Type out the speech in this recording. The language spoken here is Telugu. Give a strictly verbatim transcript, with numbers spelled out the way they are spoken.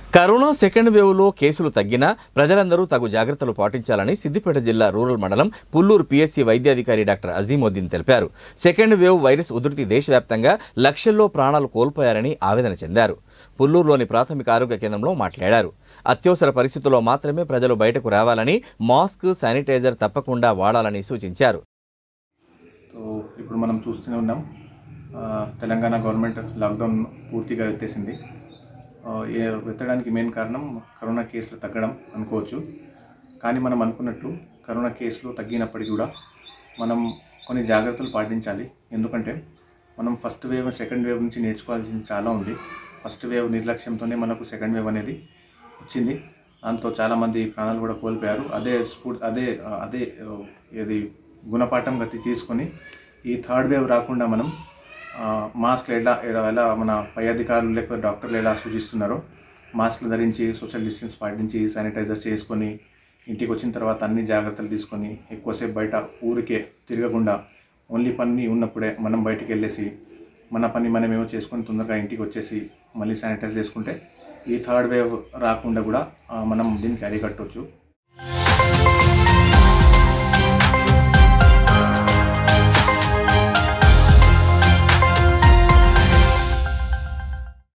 కరోనా సెకండ్ వేవ్లో కేసులు తగ్గినా ప్రజలందరూ తగు జాగ్రత్తలు పాటించాలని సిద్దిపేట జిల్లా రూరల్ మండలం పుల్లూరు పిఎస్సి వైద్యాధికారి డాక్టర్ అజీముద్దీన్ తెలిపారు. సెకండ్ వేవ్ వైరస్ ఉధృతి దేశవ్యాప్తంగా లక్షల్లో ప్రాణాలు కోల్పోయారని ఆవేదన చెందారు. పుల్లూరులోని ప్రాథమిక ఆరోగ్య కేంద్రంలో మాట్లాడారు. అత్యవసర పరిస్థితుల్లో మాత్రమే ప్రజలు బయటకు రావాలని, మాస్క్, శానిటైజర్ తప్పకుండా వాడాలని సూచించారు. ఇప్పుడు మనం చూస్తూనే ఉన్నాం, తెలంగాణ గవర్నమెంట్ లాక్డౌన్ పూర్తిగా ఎత్తేసింది. ఎత్తడానికి మెయిన్ కారణం కరోనా కేసులు తగ్గడం అనుకోవచ్చు. కానీ మనం అనుకున్నట్టు కరోనా కేసులు తగ్గినప్పటికీ కూడా మనం కొన్ని జాగ్రత్తలు పాటించాలి. ఎందుకంటే మనం ఫస్ట్ వేవ్ సెకండ్ వేవ్ నుంచి నేర్చుకోవాల్సింది చాలా ఉంది. ఫస్ట్ వేవ్ నిర్లక్ష్యంతోనే మనకు సెకండ్ వేవ్ అనేది వచ్చింది. దాంతో చాలామంది ప్రాణాలు కూడా కోల్పోయారు. అదే స్ఫూర్తి అదే అదే ఇది గుణపాఠం గతి తీసుకొని ఈ థర్డ్ వేవ్ రాకుండా మనం మాస్క్లు ఎలా ఎలా మన పై అధికారులు లేకపోతే డాక్టర్లు ఎలా సూచిస్తున్నారో మాస్క్లు ధరించి, సోషల్ డిస్టెన్స్ పాటించి, శానిటైజర్ చేసుకొని, ఇంటికి వచ్చిన తర్వాత అన్ని జాగ్రత్తలు తీసుకొని ఎక్కువసేపు బయట ఊరికే తిరగకుండా ఓన్లీ పని ఉన్నప్పుడే మనం బయటికి వెళ్ళేసి మన పని మనమేమో చేసుకొని తొందరగా ఇంటికి వచ్చేసి మళ్ళీ శానిటైజ్ చేసుకుంటే ఈ థర్డ్ వేవ్ రాకుండా కూడా మనం దీనికి అరికట్టవచ్చు.